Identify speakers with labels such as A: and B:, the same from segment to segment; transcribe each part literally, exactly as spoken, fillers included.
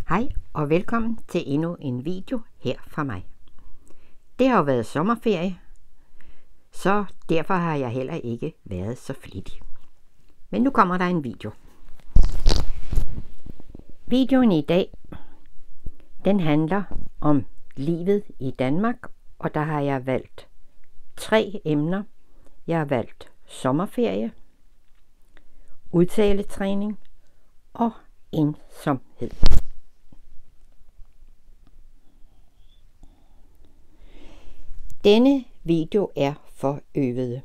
A: Hej og velkommen til endnu en video her fra mig. Det har jo været sommerferie, så derfor har jeg heller ikke været så flittig. Men nu kommer der en video. Videoen i dag, den handler om livet i Danmark, og der har jeg valgt tre emner. Jeg har valgt sommerferie, udtaletræning og ensomhed. Denne video er for øvede.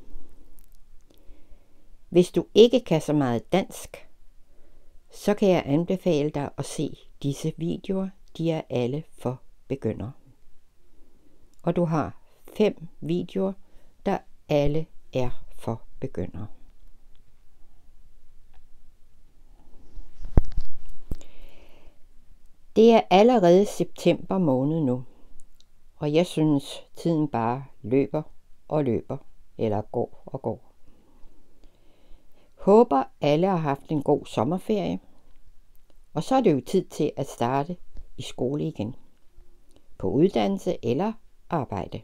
A: Hvis du ikke kan så meget dansk, så kan jeg anbefale dig at se disse videoer. De er alle for begyndere. Og du har fem videoer, der alle er for begyndere. Det er allerede september måned nu, og jeg synes, tiden bare løber og løber, eller går og går. Håber alle har haft en god sommerferie, og så er det jo tid til at starte i skole igen, på uddannelse eller arbejde.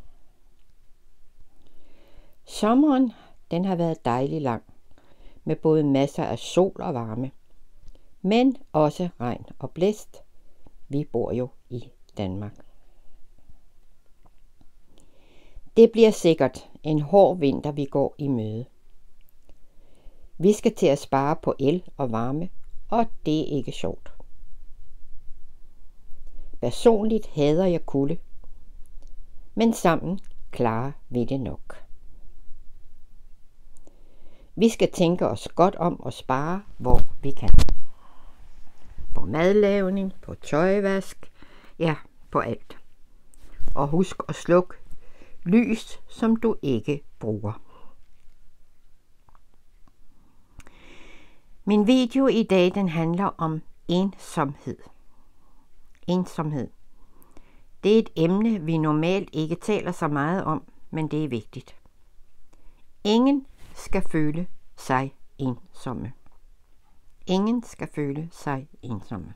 A: Sommeren, den har været dejlig lang, med både masser af sol og varme, men også regn og blæst. Vi bor jo i Danmark. Det bliver sikkert en hård vinter, vi går i møde. Vi skal til at spare på el og varme, og det er ikke sjovt. Personligt hader jeg kulde, men sammen klarer vi det nok. Vi skal tænke os godt om og spare, hvor vi kan. På madlavning, på tøjvask, ja, på alt. Og husk at slukke lys, som du ikke bruger. Min video i dag, den handler om ensomhed. Ensomhed. Det er et emne, vi normalt ikke taler så meget om, men det er vigtigt. Ingen skal føle sig ensomme. Ingen skal føle sig ensomme.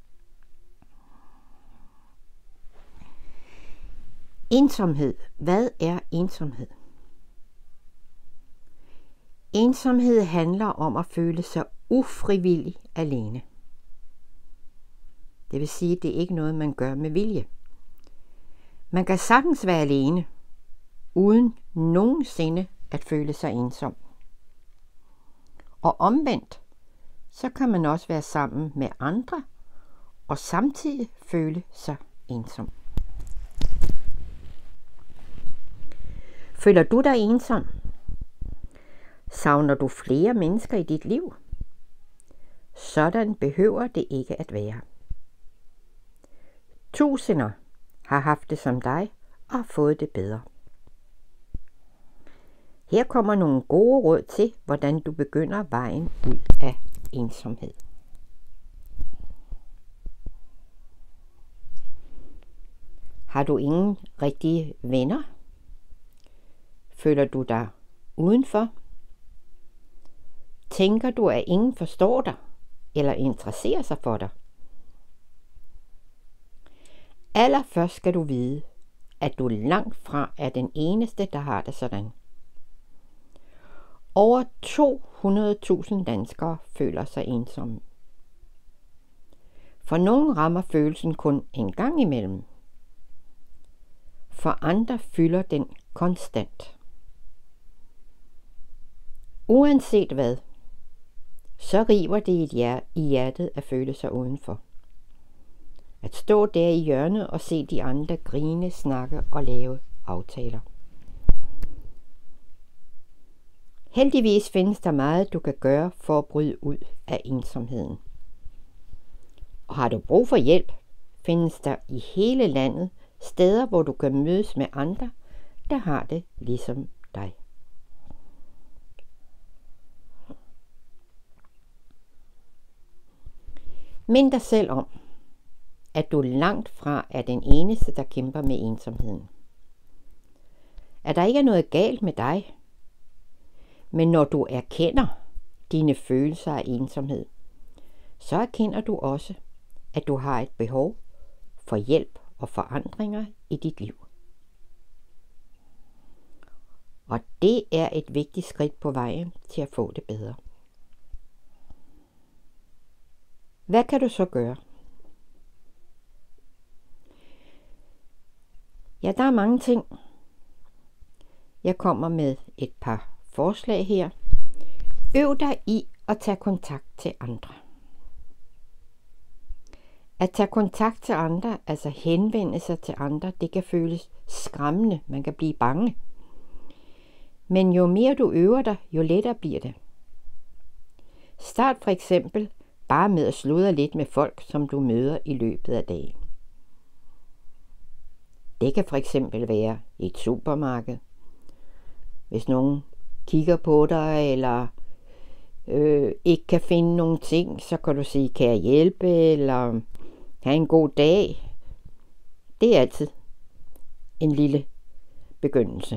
A: Ensomhed. Hvad er ensomhed? Ensomhed handler om at føle sig ufrivillig alene. Det vil sige, at det er ikke noget, man gør med vilje. Man kan sagtens være alene, uden nogensinde at føle sig ensom. Og omvendt, så kan man også være sammen med andre, og samtidig føle sig ensom. Føler du dig ensom? Savner du flere mennesker i dit liv? Sådan behøver det ikke at være. Tusinder har haft det som dig og har fået det bedre. Her kommer nogle gode råd til, hvordan du begynder vejen ud af ensomhed. Har du ingen rigtige venner? Føler du dig udenfor? Tænker du, at ingen forstår dig eller interesserer sig for dig? Allerførst skal du vide, at du langt fra er den eneste, der har det sådan. Over to hundrede tusind danskere føler sig ensomme. For nogle rammer følelsen kun en gang imellem. For andre fylder den konstant. Uanset hvad, så river det i hjertet at føle sig udenfor. At stå der i hjørnet og se de andre grine, snakke og lave aftaler. Heldigvis findes der meget, du kan gøre for at bryde ud af ensomheden. Og har du brug for hjælp, findes der i hele landet steder, hvor du kan mødes med andre, der har det ligesom dig. Mind dig selv om, at du langt fra er den eneste, der kæmper med ensomheden. At der ikke er noget galt med dig, men når du erkender dine følelser af ensomhed, så erkender du også, at du har et behov for hjælp og forandringer i dit liv. Og det er et vigtigt skridt på vejen til at få det bedre. Hvad kan du så gøre? Ja, der er mange ting. Jeg kommer med et par forslag her. Øv dig i at tage kontakt til andre. At tage kontakt til andre, altså henvende sig til andre, det kan føles skræmmende. Man kan blive bange. Men jo mere du øver dig, jo lettere bliver det. Start for eksempel bare med at sludre lidt med folk, som du møder i løbet af dagen. Det kan for eksempel være i et supermarked. Hvis nogen kigger på dig, eller øh, ikke kan finde nogle ting, så kan du sige, kan jeg hjælpe, eller have en god dag. Det er altid en lille begyndelse.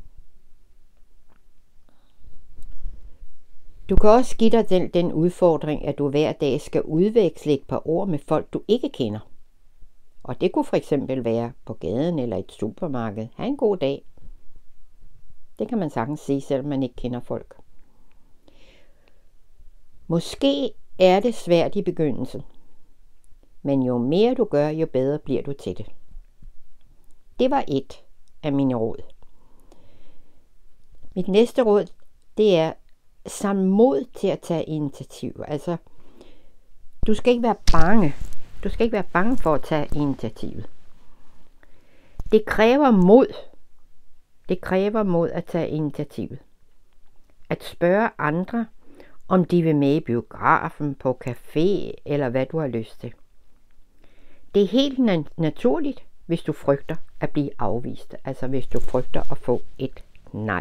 A: Du kan også give dig den, den udfordring, at du hver dag skal udveksle et par ord med folk, du ikke kender. Og det kunne for eksempel være på gaden eller et supermarked. Ha' en god dag. Det kan man sagtens sige, selvom man ikke kender folk. Måske er det svært i begyndelsen, men jo mere du gør, jo bedre bliver du til det. Det var et af mine råd. Mit næste råd, det er samle mod til at tage initiativ. Altså, du skal ikke være bange. Du skal ikke være bange for at tage initiativet. Det kræver mod. Det kræver mod at tage initiativet. At spørge andre, om de vil med i biografen, på café eller hvad du har lyst til. Det er helt na- naturligt, hvis du frygter at blive afvist. Altså hvis du frygter at få et nej.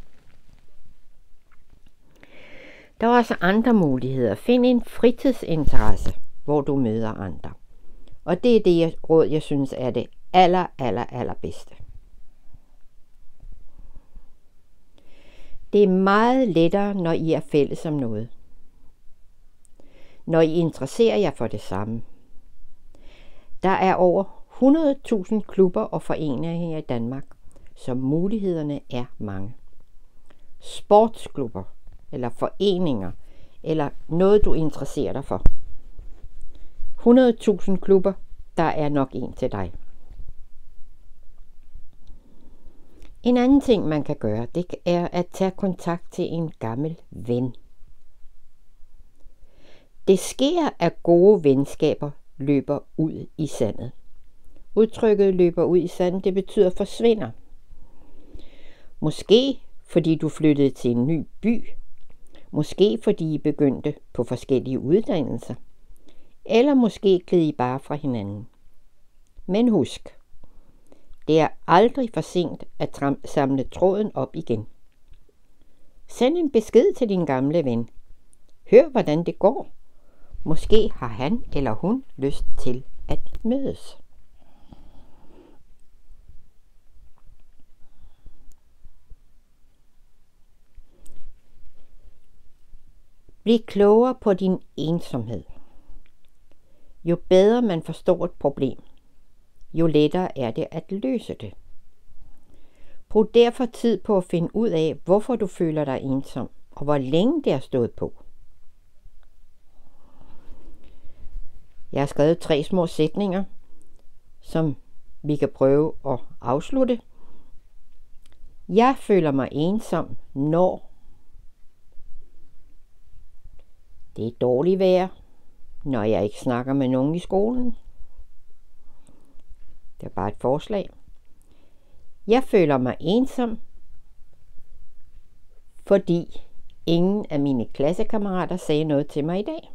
A: Der er også andre muligheder. Find en fritidsinteresse, hvor du møder andre. Og det er det råd, jeg synes er det aller, aller, aller bedste. Det er meget lettere, når I er fælles om noget. Når I interesserer jer for det samme. Der er over hundrede tusind klubber og foreninger i Danmark, så mulighederne er mange. Sportsklubber eller foreninger, eller noget du interesserer dig for. hundrede tusind klubber, der er nok en til dig. En anden ting, man kan gøre, det er at tage kontakt til en gammel ven. Det sker, at gode venskaber løber ud i sandet. Udtrykket løber ud i sandet, det betyder forsvinder. Måske fordi du flyttede til en ny by. Måske fordi I begyndte på forskellige uddannelser. Eller måske gled I bare fra hinanden. Men husk, det er aldrig for sent at samle tråden op igen. Send en besked til din gamle ven. Hør, hvordan det går. Måske har han eller hun lyst til at mødes. Bliv klogere på din ensomhed. Jo bedre man forstår et problem, jo lettere er det at løse det. Brug derfor tid på at finde ud af, hvorfor du føler dig ensom, og hvor længe det har stået på. Jeg har skrevet tre små sætninger, som vi kan prøve at afslutte. Jeg føler mig ensom, når det er dårligt vejr, når jeg ikke snakker med nogen i skolen. Det er bare et forslag. Jeg føler mig ensom, fordi ingen af mine klassekammerater sagde noget til mig i dag.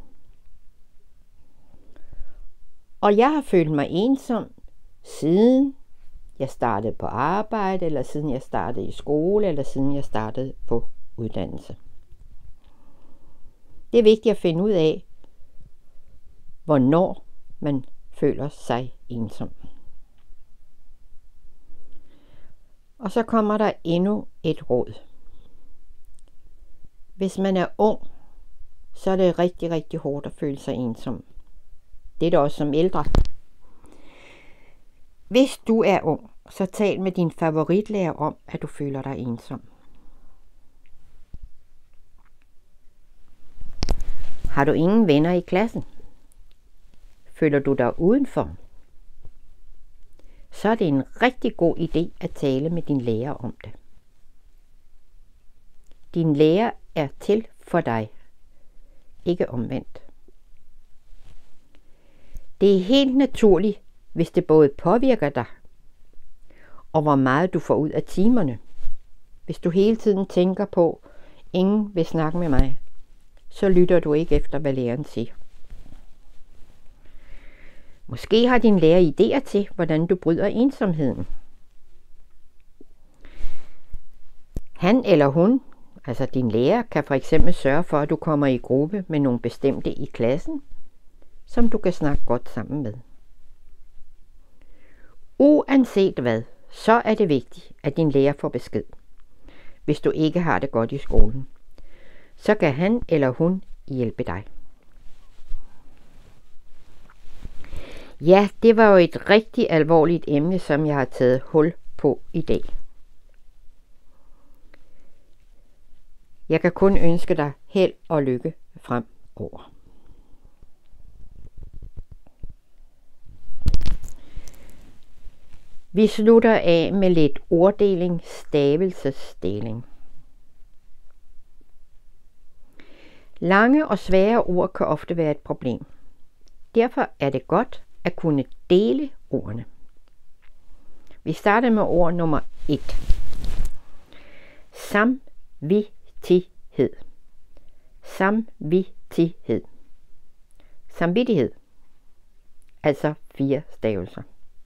A: Og jeg har følt mig ensom, siden jeg startede på arbejde, eller siden jeg startede i skole, eller siden jeg startede på uddannelse. Det er vigtigt at finde ud af, hvornår man føler sig ensom. Og så kommer der endnu et råd. Hvis man er ung, så er det rigtig, rigtig hårdt at føle sig ensom. Det er det også som ældre. Hvis du er ung, så tal med din favoritlærer om, at du føler dig ensom. Har du ingen venner i klassen? Føler du dig udenfor? Så er det en rigtig god idé at tale med din lærer om det. Din lærer er til for dig, ikke omvendt. Det er helt naturligt, hvis det både påvirker dig, og hvor meget du får ud af timerne. Hvis du hele tiden tænker på, ingen vil snakke med mig, så lytter du ikke efter, hvad læreren siger. Måske har din lærer idéer til, hvordan du bryder ensomheden. Han eller hun, altså din lærer, kan for eksempel sørge for, at du kommer i gruppe med nogle bestemte i klassen, som du kan snakke godt sammen med. Uanset hvad, så er det vigtigt, at din lærer får besked. Hvis du ikke har det godt i skolen, så kan han eller hun hjælpe dig. Ja, det var jo et rigtig alvorligt emne, som jeg har taget hul på i dag. Jeg kan kun ønske dig held og lykke fremover. Vi slutter af med lidt orddeling, stavelsesdeling. Lange og svære ord kan ofte være et problem. Derfor er det godt at kunne dele ordene. Vi starter med ord nummer et. Samvittighed. Samvittighed. Samvittighed. Altså fire stavelser.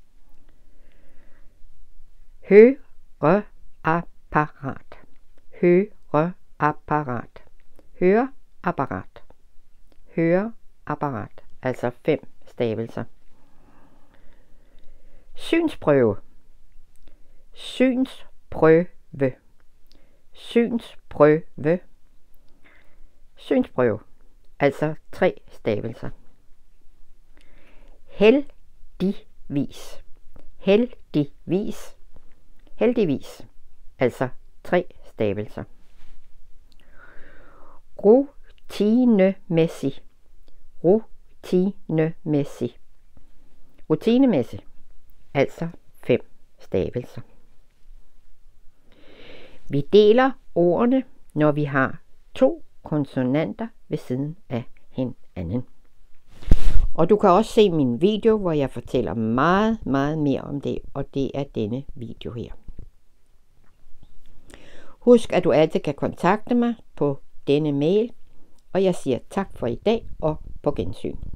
A: Høreapparat. Høreapparat. Høreapparat. Høreapparat. Altså fem stavelser. Synsprøve. Synsprøve. Synsprøve. Synsprøve. Altså tre stavelser. Heldigvis. Heldigvis. Heldigvis. Altså tre stavelser. Rutinemæssig. Rutinemæssig. Rutinemæssig. Altså fem stavelser. Vi deler ordene, når vi har to konsonanter ved siden af hinanden. Og du kan også se min video, hvor jeg fortæller meget, meget mere om det, og det er denne video her. Husk, at du altid kan kontakte mig på denne mail, og jeg siger tak for i dag og på gensyn.